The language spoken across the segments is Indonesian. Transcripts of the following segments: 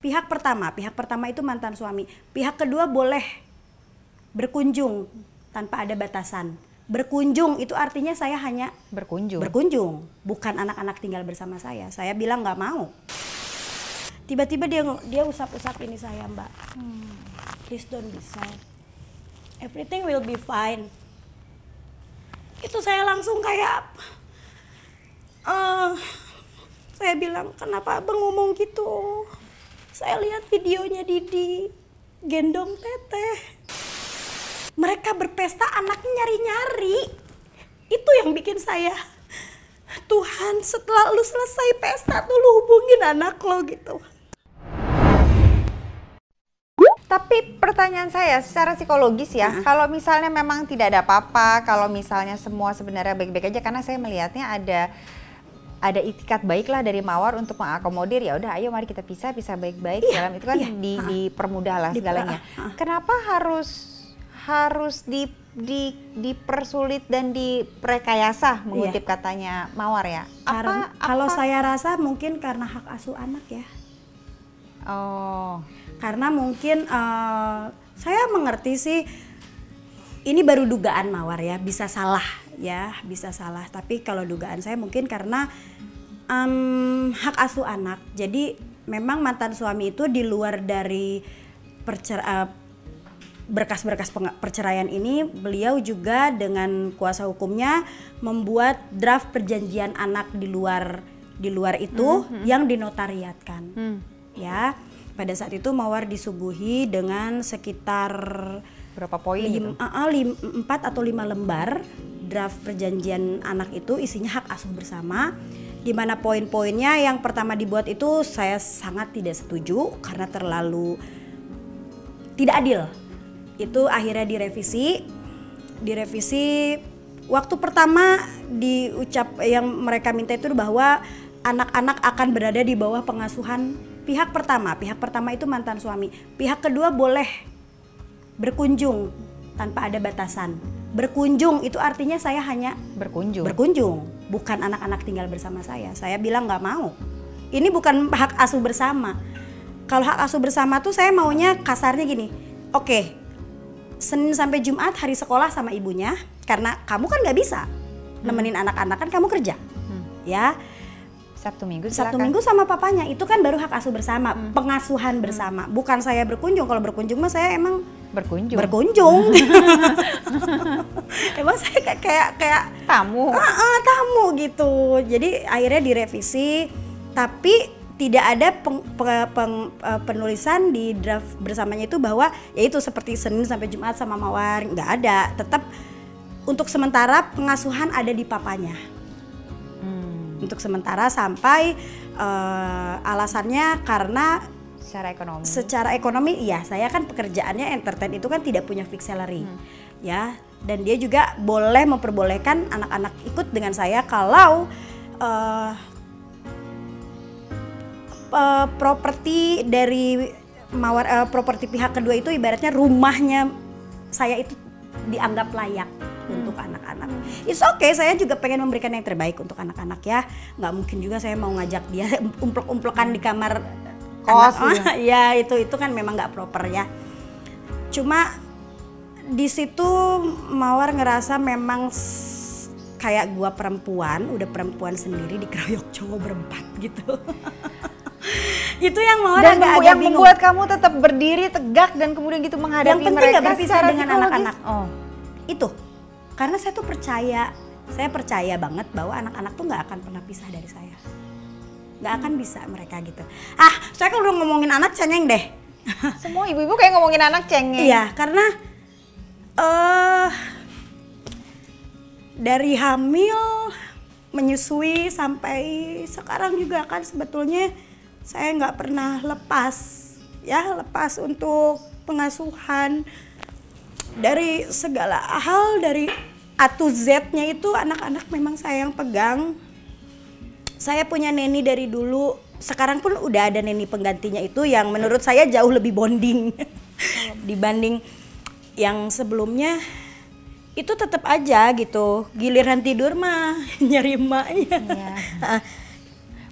pihak pertama itu mantan suami. Pihak kedua boleh berkunjung tanpa ada batasan. Berkunjung itu artinya saya hanya berkunjung, bukan anak-anak tinggal bersama saya. Saya bilang nggak mau. Tiba-tiba dia usap-usap ini saya, Mbak. Please don't be sad. Everything will be fine. Itu saya langsung kayak saya bilang, kenapa abang ngomong gitu? Saya lihat videonya Didi gendong teteh. Mereka berpesta, anaknya nyari-nyari. Itu yang bikin saya, Tuhan, setelah lu selesai pesta tuh lu hubungin anak lo gitu. Tapi pertanyaan saya secara psikologis ya, kalau misalnya memang tidak ada apa-apa, kalau misalnya semua sebenarnya baik-baik aja, karena saya melihatnya ada itikat baiklah dari Mawar untuk mengakomodir, ya udah ayo mari kita pisah baik-baik, dalam itu kan dipermudah lah segalanya. Kenapa harus dipersulit dan diperkayasa, mengutip katanya Mawar ya? Kalau saya rasa mungkin karena hak asuh anak ya. Karena mungkin saya mengerti sih, ini baru dugaan Mawar ya, bisa salah ya, bisa salah. Tapi kalau dugaan saya mungkin karena hak asuh anak. Jadi memang mantan suami itu di luar dari berkas-berkas perceraian ini, beliau juga dengan kuasa hukumnya membuat draft perjanjian anak di luar itu yang dinotariatkan. Ya, pada saat itu Mawar disuguhi dengan sekitar berapa poin? 4 atau 5 lembar draft perjanjian anak itu, isinya hak asuh bersama. Di mana poin-poinnya yang pertama dibuat itu saya sangat tidak setuju karena terlalu tidak adil. Itu akhirnya direvisi. Waktu pertama yang mereka minta itu bahwa anak-anak akan berada di bawah pengasuhan pihak pertama itu mantan suami. Pihak kedua boleh berkunjung tanpa ada batasan. Berkunjung itu artinya saya hanya berkunjung, bukan anak-anak tinggal bersama saya. Saya bilang nggak mau. Ini bukan hak asuh bersama. Kalau hak asuh bersama tuh saya maunya kasarnya gini. Oke, Senin sampai Jumat hari sekolah sama ibunya, karena kamu kan nggak bisa nemenin anak-anak, kan kamu kerja. Ya. Sabtu Minggu sama papanya, itu kan baru hak asuh bersama, pengasuhan bersama. Bukan saya berkunjung. Kalau berkunjung mah saya emang berkunjung. Emang saya kayak tamu gitu. Jadi akhirnya direvisi, tapi tidak ada penulisan di draft bersamanya itu bahwa yaitu seperti Senin sampai Jumat sama Mawar, nggak ada. Tetap untuk sementara pengasuhan ada di papanya. Untuk sementara sampai alasannya karena secara ekonomi ya, saya kan pekerjaannya entertain, itu kan tidak punya fixed salary. Ya, dan dia juga memperbolehkan anak-anak ikut dengan saya kalau properti dari Mawar, properti pihak kedua itu ibaratnya rumahnya saya itu dianggap layak untuk anak-anak. It's okay, saya juga pengen memberikan yang terbaik untuk anak-anak ya. Nggak mungkin juga saya mau ngajak dia umplek-umplekan di kamar kos. Ya itu kan memang nggak proper ya. Cuma di situ Mawar ngerasa memang kayak gua perempuan, udah perempuan sendiri dikeroyok cowok berempat gitu. Itu yang Mawar agak bingung. Membuat kamu tetap berdiri tegak dan kemudian gitu menghadapi mereka. Yang penting nggak berpisah dengan anak-anak. Itu karena saya tuh percaya banget bahwa anak-anak tuh nggak akan pernah pisah dari saya, nggak akan bisa mereka gitu. Saya kalau udah ngomongin anak cengeng deh. Semua ibu-ibu kayak ngomongin anak cengeng. Iya, karena dari hamil, menyusui sampai sekarang juga kan sebetulnya saya nggak pernah lepas untuk pengasuhan. Dari segala hal, dari A to Z-nya itu anak-anak memang saya yang pegang. Saya punya neni dari dulu, sekarang pun udah ada neni penggantinya itu yang menurut saya jauh lebih bonding dibanding yang sebelumnya. Itu tetap aja gitu, giliran tidur mah nyari emaknya.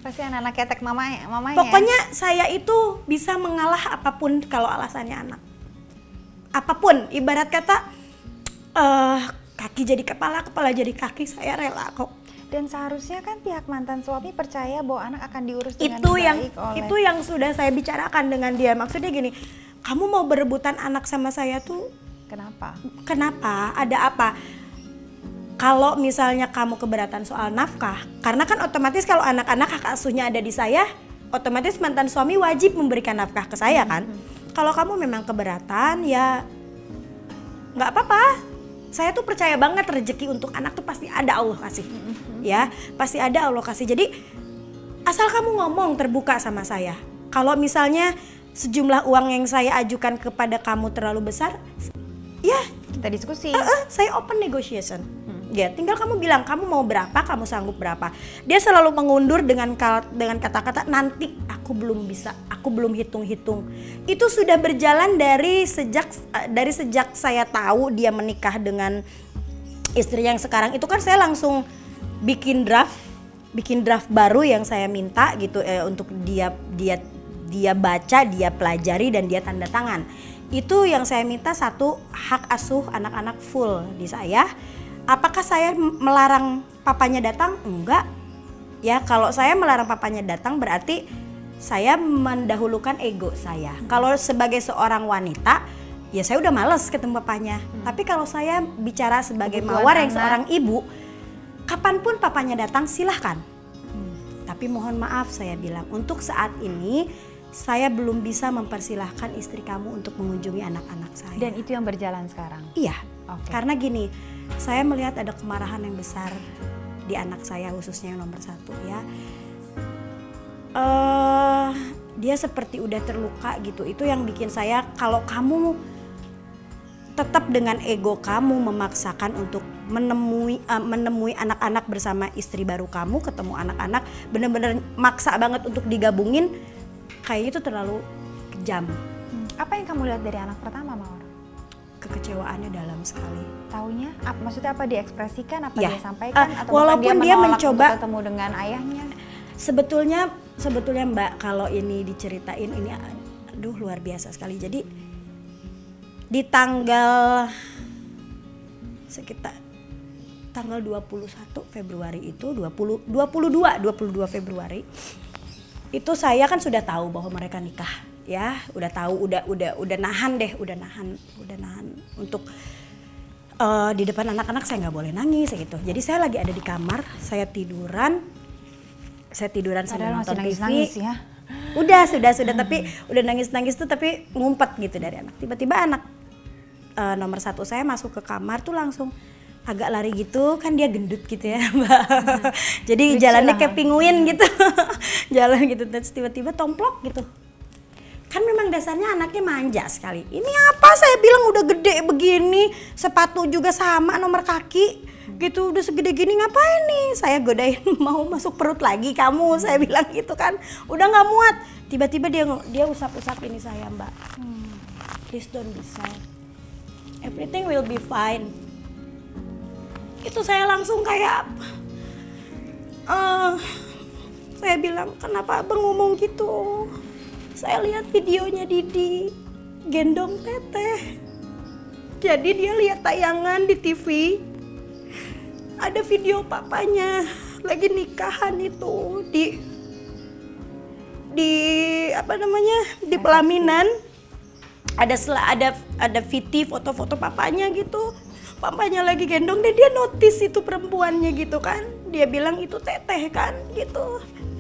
Pasti anak-anak ketek mamanya. Pokoknya saya itu bisa mengalah apapun kalau alasannya anak. Apapun, ibarat kata kaki jadi kepala, kepala jadi kaki, saya rela kok. Dan seharusnya kan pihak mantan suami percaya bahwa anak akan diurus dengan baik Itu yang sudah saya bicarakan dengan dia. Maksudnya gini, kamu mau berebutan anak sama saya tuh kenapa? Kenapa? Ada apa? Kalau misalnya kamu keberatan soal nafkah, karena kan otomatis kalau anak-anak hak asuhnya ada di saya, otomatis mantan suami wajib memberikan nafkah ke saya kan. Kalau kamu memang keberatan, ya nggak apa-apa. Saya tuh percaya banget rezeki untuk anak tuh pasti ada Allah kasih. Ya, pasti ada Allah kasih. Jadi asal kamu ngomong terbuka sama saya. Kalau misalnya sejumlah uang yang saya ajukan kepada kamu terlalu besar, ya kita diskusi. Saya open negotiation. Ya, tinggal kamu bilang kamu mau berapa, kamu sanggup berapa. Dia selalu mengundur dengan kata-kata nanti aku belum bisa, aku belum hitung-hitung. Itu sudah berjalan dari sejak saya tahu dia menikah dengan istri yang sekarang. Itu kan saya langsung bikin draft baru yang saya minta gitu untuk dia baca, dia pelajari dan dia tanda tangan. Itu yang saya minta, satu, hak asuh anak-anak full di saya. Apakah saya melarang papanya datang? Enggak. Ya, kalau saya melarang papanya datang berarti saya mendahulukan ego saya. Kalau sebagai seorang wanita, ya saya udah males ketemu papanya. Tapi kalau saya bicara sebagai mawar yang seorang ibu, kapanpun papanya datang silahkan. Tapi mohon maaf saya bilang, untuk saat ini saya belum bisa mempersilahkan istri kamu untuk mengunjungi anak-anak saya. Dan itu yang berjalan sekarang? Iya. Karena gini, saya melihat ada kemarahan yang besar di anak saya, khususnya yang nomor 1 ya. Dia seperti udah terluka gitu. Itu yang bikin saya, kalau kamu tetap dengan ego kamu memaksakan untuk menemui anak-anak bersama istri baru kamu, ketemu anak-anak, bener-bener maksa banget untuk digabungin, kayaknya itu terlalu kejam. Apa yang kamu lihat dari anak pertama, Mawar? Kekecewaannya dalam sekali. Taunya, maksudnya apa diekspresikan, apa ya. dia sampaikan, atau walaupun dia mencoba ketemu dengan ayahnya? Sebetulnya Mbak, kalau ini diceritain ini aduh luar biasa sekali. Jadi di sekitar tanggal 21 Februari itu 22 Februari itu saya kan sudah tahu bahwa mereka nikah. Ya, udah tahu, udah nahan untuk di depan anak-anak saya nggak boleh nangis gitu. Jadi saya lagi ada di kamar, saya tiduran sambil nonton TV. Nangis ya? Sudah tapi udah nangis tuh tapi ngumpet gitu dari anak. Tiba-tiba anak nomor 1 saya masuk ke kamar tuh langsung agak lari gitu, kan dia gendut gitu ya Mbak. Jadi jalannya kayak penguin gitu. Jalan gitu, terus tiba-tiba tomplok gitu. Kan memang dasarnya anaknya manja sekali. Ini apa, saya bilang udah gede begini, sepatu juga sama nomor kaki gitu, udah segede gini ngapain nih? Saya godain mau masuk perut lagi kamu, saya bilang gitu kan. Udah nggak muat. Tiba-tiba dia usap-usap ini saya, Mbak. Please don't be sad. Everything will be fine. Itu saya langsung kayak saya bilang, kenapa abang ngomong gitu? Saya lihat videonya Didi gendong Teteh. Jadi dia lihat tayangan di TV. Ada video papanya lagi nikahan itu di apa namanya? Di pelaminan. Ada VT foto-foto papanya gitu. Papanya lagi gendong dan dia notice itu perempuannya gitu kan. Dia bilang itu Teteh kan gitu.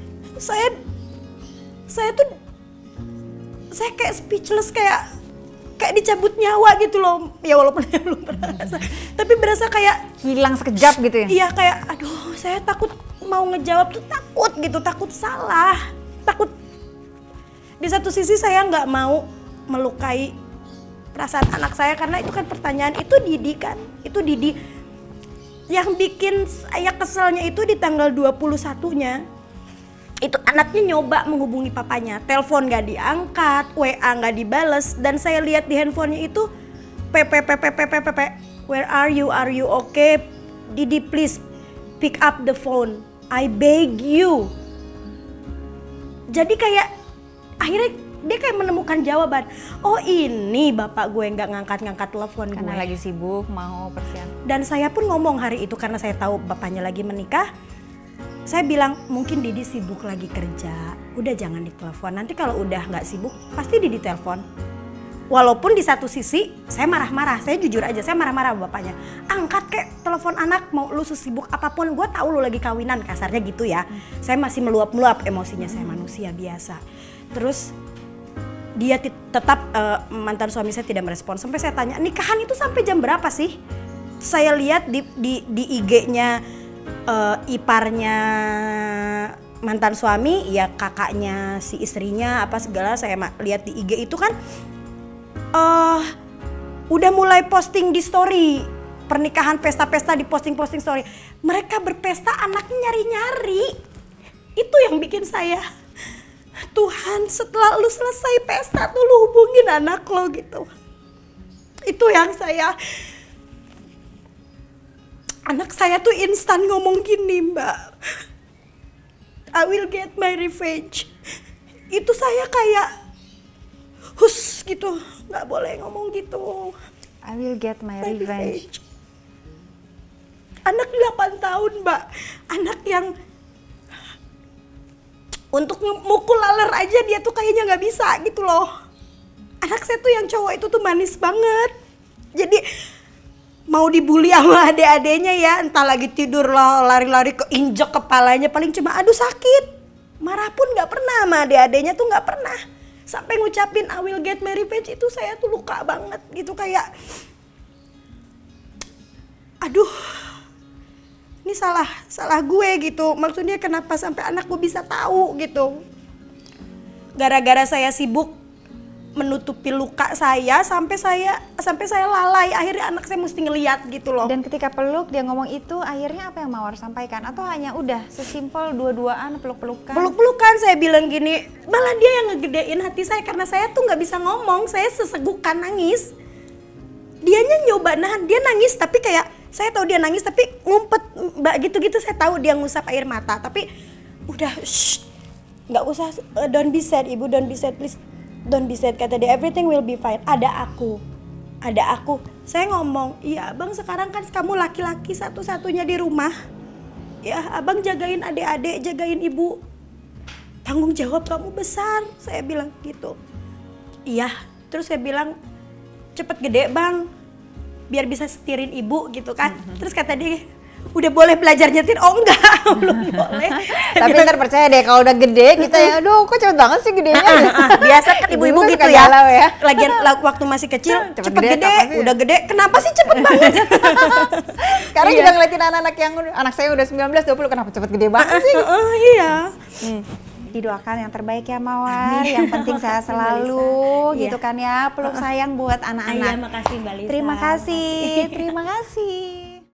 Saya kayak speechless, kayak dicabut nyawa gitu loh. Ya walaupun saya belum pernah rasa, tapi berasa kayak hilang sekejap gitu ya? Iya, kayak aduh, saya takut mau ngejawab tuh, takut gitu, takut salah, takut. Di satu sisi saya nggak mau melukai perasaan anak saya karena itu kan pertanyaan, itu Didi kan, itu Didi. Yang bikin saya keselnya itu di tanggal 21-nya. Itu anaknya nyoba menghubungi papanya, telepon gak diangkat, WA gak dibales, dan saya lihat di handphonenya itu where are you okay, Didi please pick up the phone, I beg you. Jadi kayak akhirnya dia kayak menemukan jawaban. Oh ini bapak gue nggak ngangkat-ngangkat telepon gue. Karena lagi sibuk mau persiapan. Dan saya pun ngomong hari itu karena saya tahu bapaknya lagi menikah. Saya bilang mungkin Didi sibuk lagi kerja. Udah jangan ditelepon. Nanti kalau udah nggak sibuk pasti Didi telepon. Walaupun di satu sisi saya marah-marah. Saya jujur aja saya marah-marah sama bapaknya. Angkat kek telepon anak mau lu sesibuk apapun. Gue tahu lu lagi kawinan kasarnya gitu ya. Saya masih meluap-meluap emosinya saya manusia biasa. Terus dia tetap mantan suami saya tidak merespon. Sampai saya tanya, nikahan itu sampai jam berapa sih? Saya lihat di IG-nya iparnya mantan suami, ya kakaknya si istrinya apa segala saya lihat di IG itu kan udah mulai posting di story pernikahan, pesta-pesta di posting story. Mereka berpesta anaknya nyari-nyari. Itu yang bikin saya, Tuhan setelah lu selesai pesta tuh lu hubungin anak lo gitu. Itu yang saya, anak saya tuh instan ngomong gini, Mbak, I will get my revenge. Itu saya kayak hus gitu, nggak boleh ngomong gitu. I will get my revenge. Anak 8 tahun, Mbak, anak yang untuk mukul laler aja dia tuh kayaknya nggak bisa gitu loh. Anak saya tuh yang cowok itu tuh manis banget. Jadi mau dibully sama adik-adiknya ya, entah lagi tidur loh lari-lari keinjek kepalanya, paling cuma aduh sakit. Marah pun nggak pernah sama adik-adiknya tuh nggak pernah. Sampai ngucapin I will get my revenge itu saya tuh luka banget gitu, kayak aduh ini salah gue gitu. Maksudnya kenapa sampai anak gue bisa tahu gitu. Gara-gara saya sibuk menutupi luka saya sampai saya lalai. Akhirnya anak saya mesti ngeliat gitu loh. Dan ketika peluk dia ngomong itu, akhirnya apa yang Mawar sampaikan? Atau hanya udah sesimpel dua-duaan peluk-pelukan? Peluk-pelukan, saya bilang gini, malah dia yang ngegedein hati saya karena saya tuh nggak bisa ngomong, saya sesegukan nangis. Dianya nyoba nahan, dia nangis tapi kayak saya tahu dia nangis tapi ngumpet Mbak gitu-gitu, saya tahu dia ngusap air mata tapi udah nggak usah, don't be sad ibu, don't be sad please, don't be sad, kata dia everything will be fine, ada aku. Saya ngomong, iya abang sekarang kan kamu laki-laki satu-satunya di rumah ya, abang jagain adik-adik, jagain ibu, tanggung jawab kamu besar, saya bilang gitu. Iya, terus saya bilang cepet gede bang biar bisa setirin ibu gitu kan. Terus kata dia, udah boleh belajar nyetir? Oh enggak, belum boleh. Tapi ntar percaya deh kalau udah gede kita ya, aduh kok cepet banget sih gedenya. Biasa kan ibu-ibu gitu ya. Lagian waktu masih kecil cepet gede, udah gede, kenapa sih cepet banget? Sekarang juga ngeliatin anak-anak yang anak saya udah 19-20, kenapa cepet gede banget sih? Iya. Didoakan yang terbaik ya Mawar, yang penting sehat selalu gitu kan ya, peluk sayang buat anak-anak. Iya, makasih Mbak Lisa. Terima kasih.